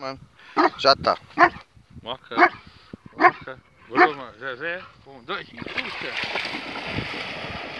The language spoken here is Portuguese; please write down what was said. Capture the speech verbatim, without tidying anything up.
mano. Já tá. Ok. Ok. Valeu, mano. Zezé. Um, dois e puxa.